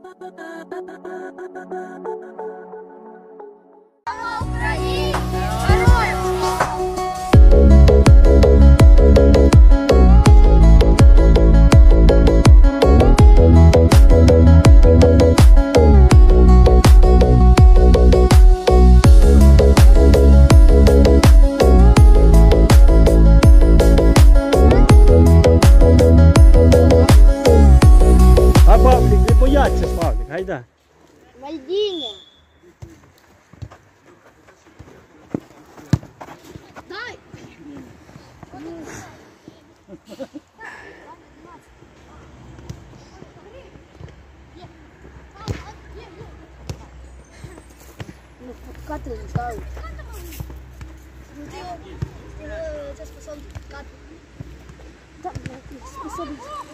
Гайда. Мальдіні. Дай. Ну, подкаты летают. Ты способен подкаты. Да, способен.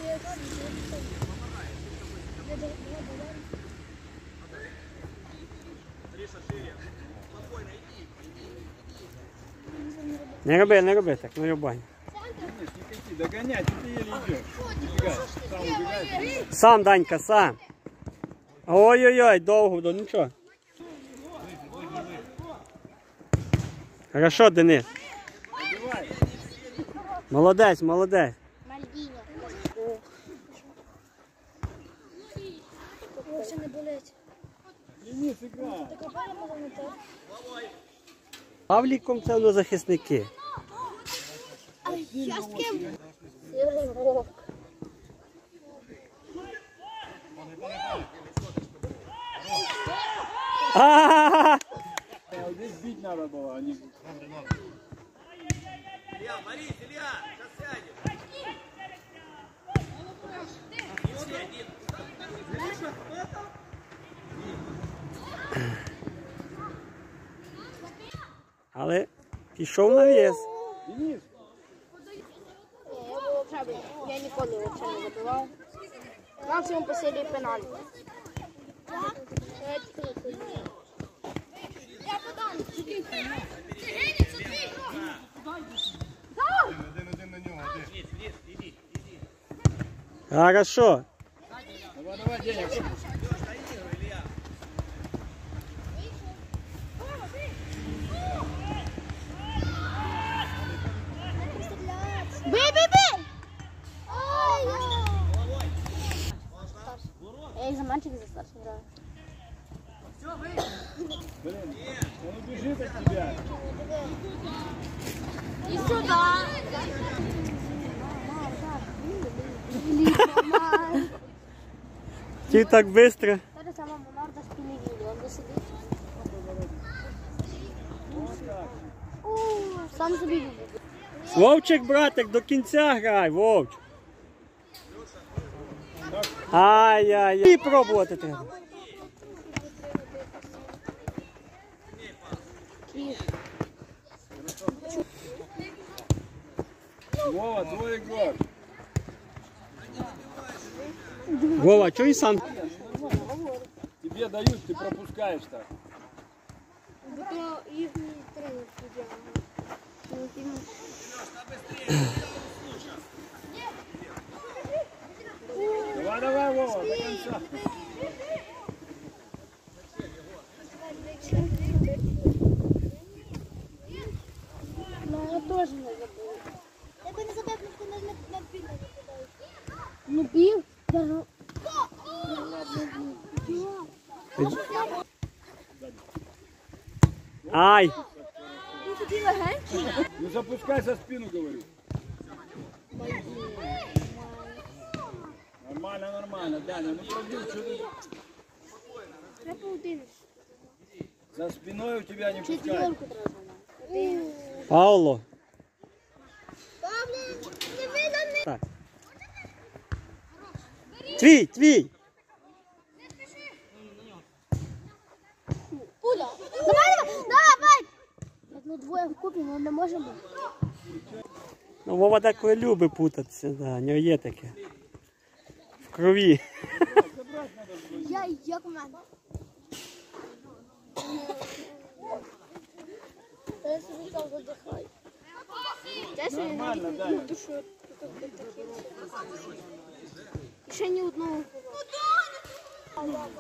Не роби так, не рубай. Догонять, ты еле идешь. Сам, Данька, сам. Ой-ой-ой, довго, да нічого. Хорошо, Денис. Молодець, молодець. Мальдіні. Все не болить. Денис, игра. Павліком це воно захисники. Я з ким? Сірий вовк. Здесь бить надо было, а не... Илья, Борис, Илья, сейчас сядем. Але пішов на вес. Денис. Я ніколи взагалі не забивав. Максимум по серії пенальті. Я подам. Один на нього, один. Хорошо. Давай, Деня. Бей! Я и за мальчик, и за старший играю. Блин, он убежит от тебя. И сюда. Ти так швидко. Это сама Монарда в телевизоре, он засидит. Сам собі любить. Вовчик, братик, до кінця грай, Вовчик. Ай-яй-яй. І пробувати треба. Вова, твой игрок. Вова, чого і сам? Тебе дают, ты пропускаешь так. Это их тренер Давай, Вова, до конца. Ну, я тоже не забыл. Я бы не забыл, потому что на пиле не кидаю. Ну, бил? Даже... Ай! Не запускай за спину, говорю. Нормально, Даня, ну пробил, что ты... Я поудинусь. За спиной у тебя не пускай. Четверку треба. Пауло. Павлик, не видно. Так. Твій! Пуля. Давай! Ну, двоє вкупі, ми не можемо. Ну, Вова деколи любить путатися, да, у нього є таке. В крові. Я як у мене. Я собі там задихаю. Нормально, Даня. Ще ні одного.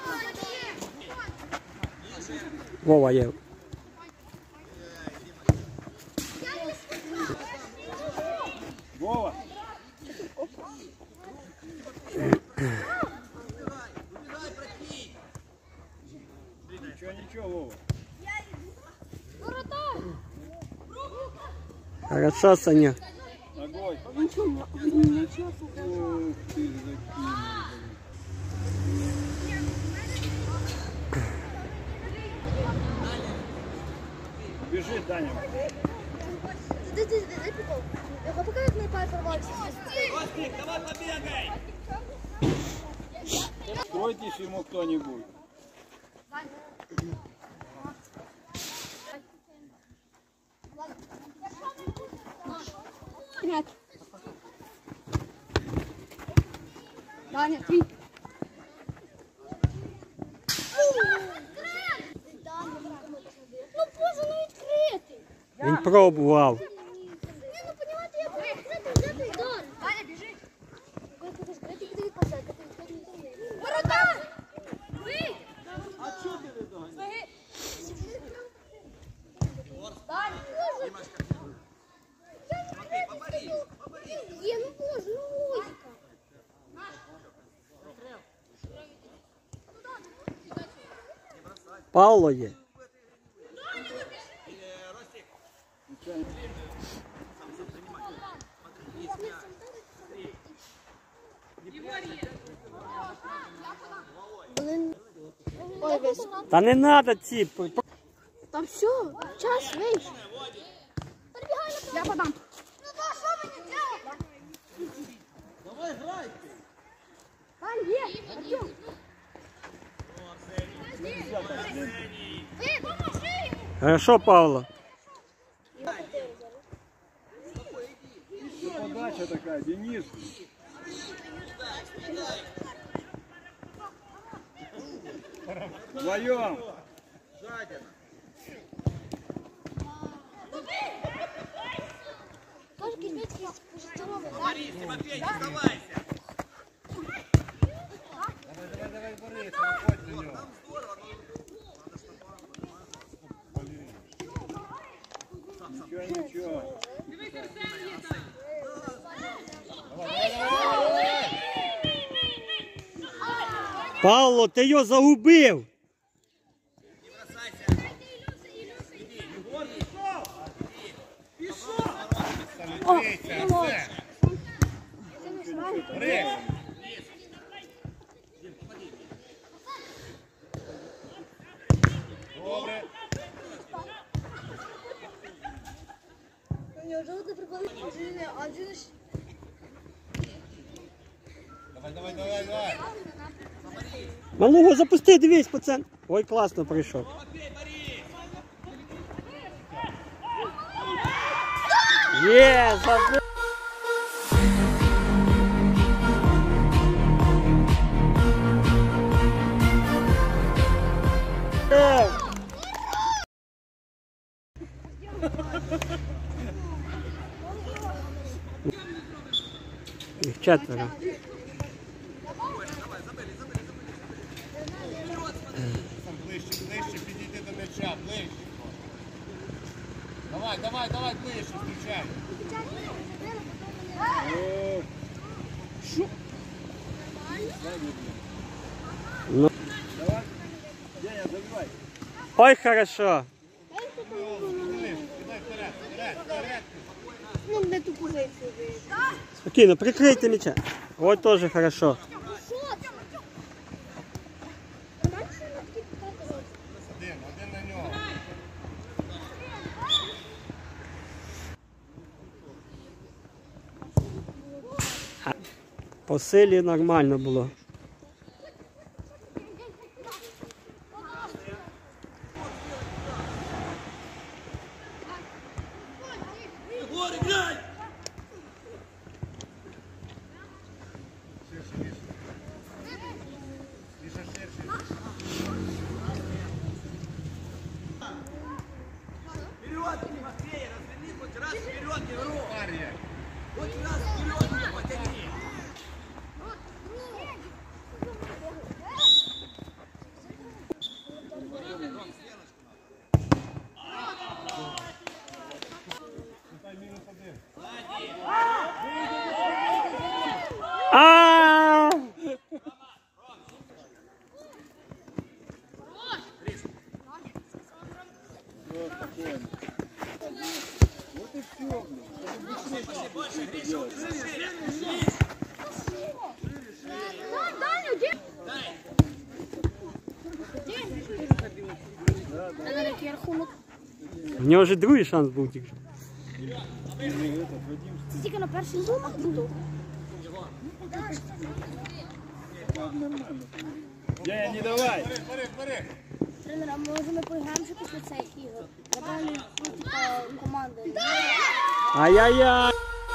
Вова є. Вова. Ничего, Вова. Хорошо, Саня. Огонь. Нічого. Ух ты, закинул. Бежит, Даня. Дай прикол. Пока як мій пай порвався. Костик, давай побегай! Стройтесь ему кто-нибудь. Мяч. Даня, твій. Ну, боже, ну відкритий. Він пробував. Ні, ну, понімаєте, я відкритий, взяти. Даня, біжи. Воротар! Вийдь! А чого ти не доганяєш? Матвей, поборись! Є, ну боже, ну логіка. Павло є. Ой, весь. Та не треба ці. Там все, час вийшов. Я подам. Ну да, що мені делать? Давай грайте! Там є, Артем. Ви, поможи йому. Хорошо, Павло. Подача такая, Денис. Вдвоем. Жадина! Тоже кирпички здоровый, да? Борис, Тимофей, не сдавайся! Ничего. Павло, ти його загубив. Не бросайся! Егор, пішов! О, ну все. Неужели ты приколы? Давай. Малого запусти, дивись, пацан. Ой, класно прийшов. Матвей, Борис! Є, забив. Їх четверо. Ближче, підійти до м'яча, ближче. Давай, ближче, включай. Ну. Давай. Деня, забивай. Ой, хорошо. Вперед. Ну, не ту позицію. Спокійно, прикрийте м'яча. Ой, теж хорошо. Один на нього. По силі нормально було. Егор, играй! Вперед, Тимофей, разверни хоть раз вперед игру! Хоть раз вперед меня потяни! В нього вже другий шанс був тільки. що. Тільки на перший зум, а другий. Я не давай. Тренер, а може ми поіграємо ще після цих ігор? Напевно, типа команди. Ай-яй-яй!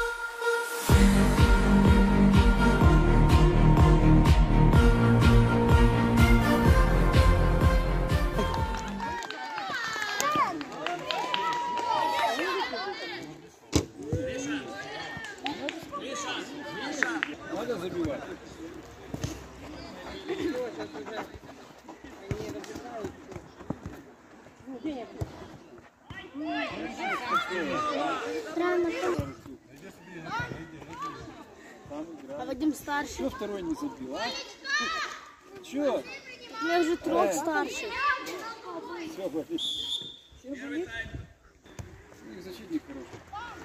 Надо забивать. Тренер, а Вадим старший. Что второй не забил, а? Чё? Я вже трохи старший. Все, болит. Их защитник хороший.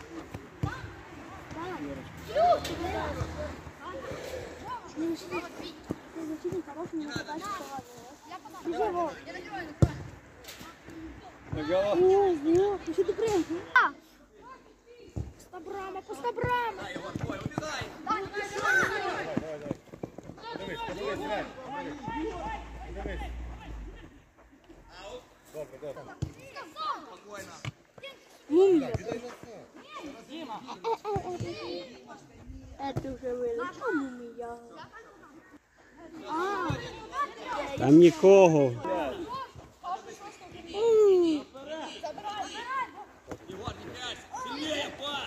На голову. Що ти прям? Пуста брама, пуста брама. Это уже вылетело мумия. Там нікого. Егор, не пять. Сильнее, пас.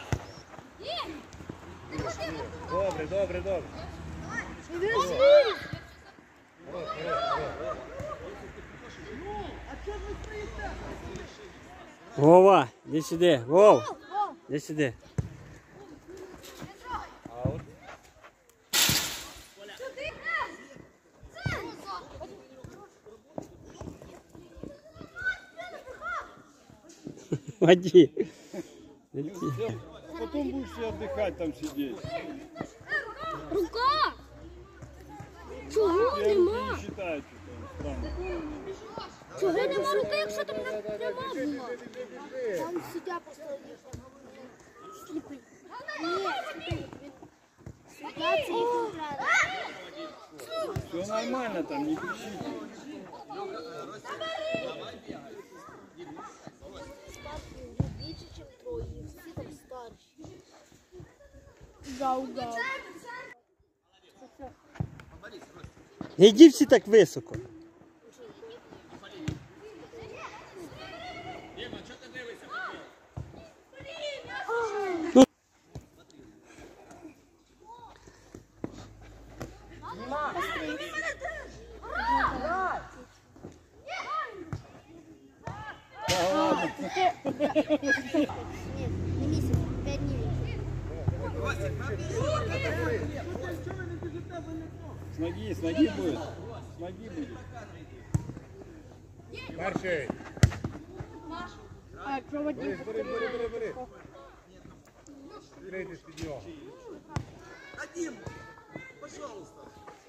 Добре. Вова, іди сюди. Вов, іди сюди. Воді. Потом будешь себе отдыхать там сидеть. Рука! Чого Я руки нема? не считаю, что там странно. Чого нема руки, якщо там нема була? Там суддя просто сліпий. Ні, сліпий. Суддя це їх грає. Все нормально там, не кричите. Більше, ніж твої. Всі там старші. Гау-гау. Не йди всі так високо. Дима, что ты дивишься? Ні, не місяць, 5 днів. С ноги будет. С ноги будет. Перший. А, проводник. Бери. Прийдеш під нього. Дим, пожалуйста.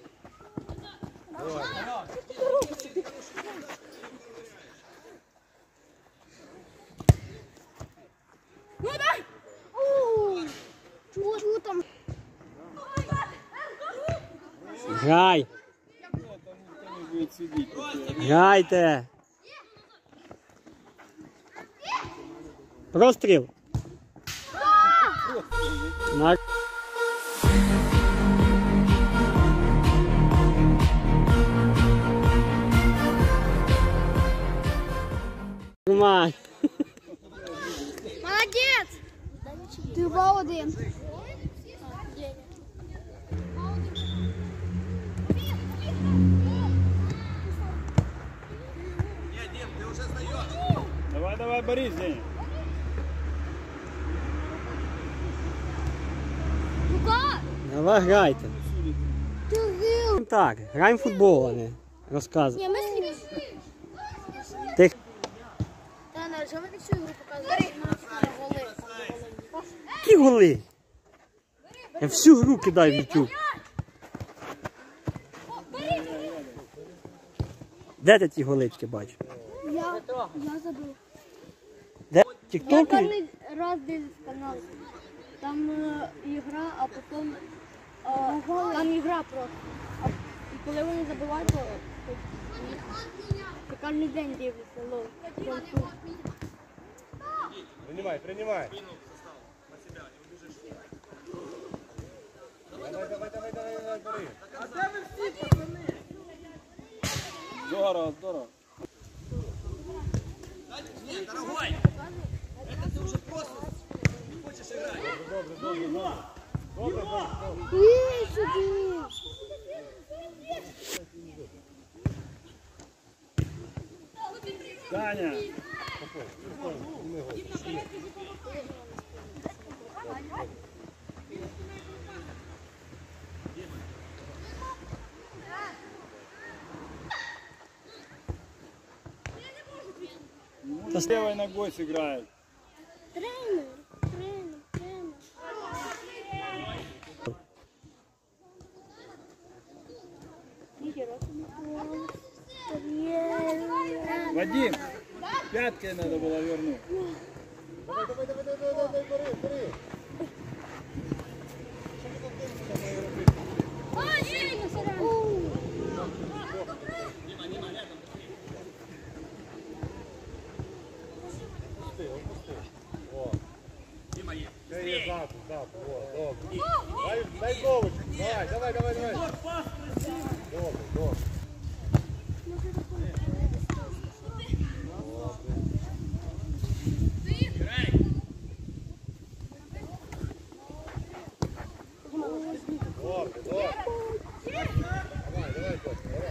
Ну дай! Чого там? Грай. Там никто не будет сидеть. Грайте. Простріл. На... Нормально. Молодець! Ти 2-1. Нет, Дим, ты уже сдаешь. Давай, Борис, Деня. Рука! Давай грайте. Ти гил! Так, граємо в футбол, а не розказуй. Ні, ми сліпі. Ти... Тренер, чого ви не всю ігру показуєте? Голи. Які голи? Я всю гру кидаю в YouTube. Де ти ті голички бачиш? Я забив. Де? Я Тіктоки? кожен раз дивлюсь канал. Там ігра, а потім там ігра просто. І коли вони забивають, то я кожен день дивлюся. Лол. Принимай, принимай. Давай, бери. Здорово, здорово. Нет, дорогой! Это ты уже просто не хочешь играть. Ні, сюди. Таня. Та С левой ногой сыграет. Тренер, тренер, тренер. Вадим, пяткой надо было вернуть. Давай, бери. Дима, есть. Зад, вот, добре. Дай голову. Давай. Добре. Играй. Добре. Давай, Костя, давай.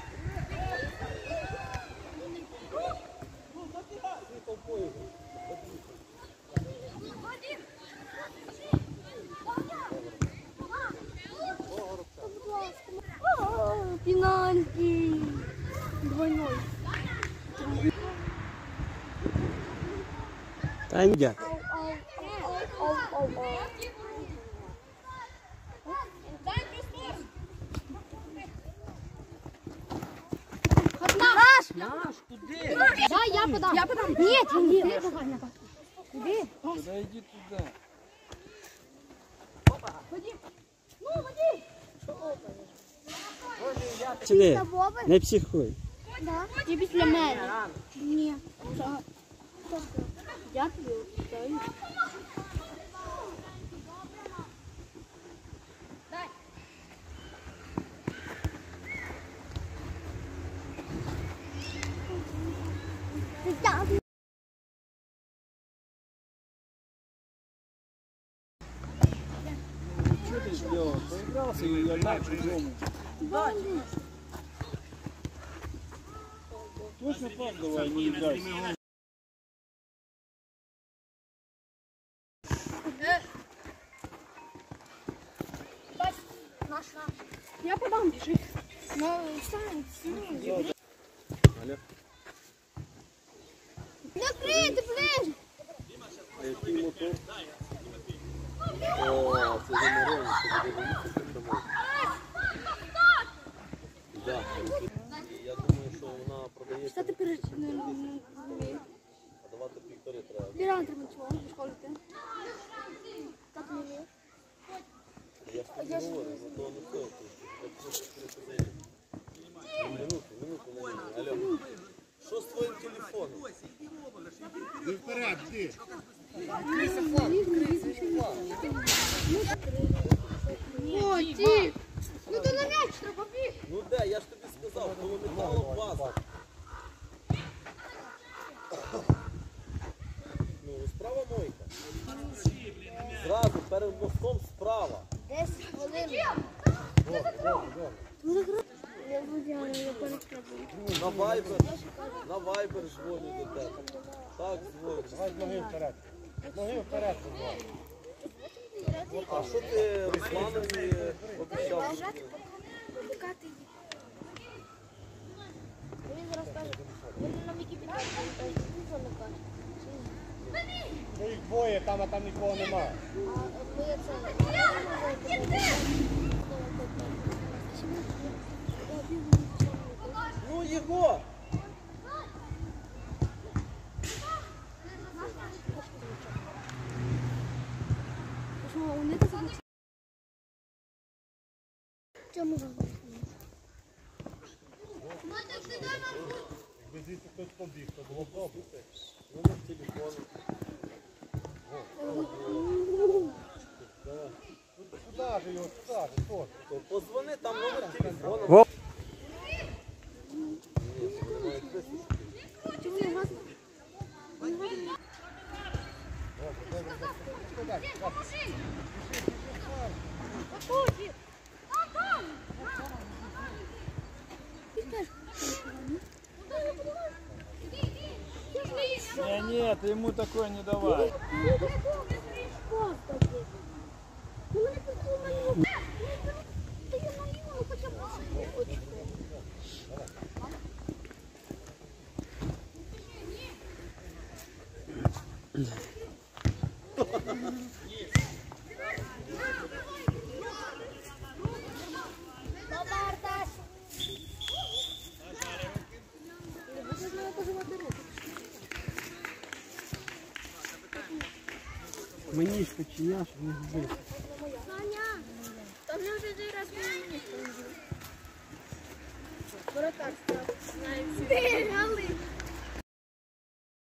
Пенальти. Двойной. Та ні. Ау. Наш! Куди? Да, я подам. Нет. Куди? Тогда иди туда. Сюди. Не психуй. Да. Ти після мене. Ні. Я тобі даю. Что ты сделал? Поигрался и отдал чужому. Точно пас давай, не дай. Я подам, біжи. Ну, Сань, накрити, блин! А який мотор? О, це заморозить, що буде виїхати домой. Да. Я думаю, що вона продається. Що ти перед... А давати півтори треба. Біран треба чого? В школі ти? Так не вмієш? Я ж тобі говорю, то не стоїть. Так просто пересадити. Минуту на ній. Алло. Що з твоїм телефоном? Ти вперед, ти. О, ті! Ну то на м'яч треба біг! Ну де, я ж тобі сказав, коли металом база. Ну, справа мойка. Зразу перед мостом справа. 10 хвилин. На вайбер дзвоню до тебе. Так, дзвоню. Давай ноги вперед. Ноги вперед. А що ти Русланові обіцяв? Він зараз каже, він нам які підказки, нічого не каже. Ну їх двоє, там, а там нікого немає. А ми Ну, Єгор! Якби звідси хтось побіг, то було б добре. Номер телефону. Куда же його, куда же, хто? Позвони, там номер телефону. Во. Не, ты ему такое не давай. Мені ж починяш, не збив. Саня, то ми вже цей раз не воротар став. Бігали.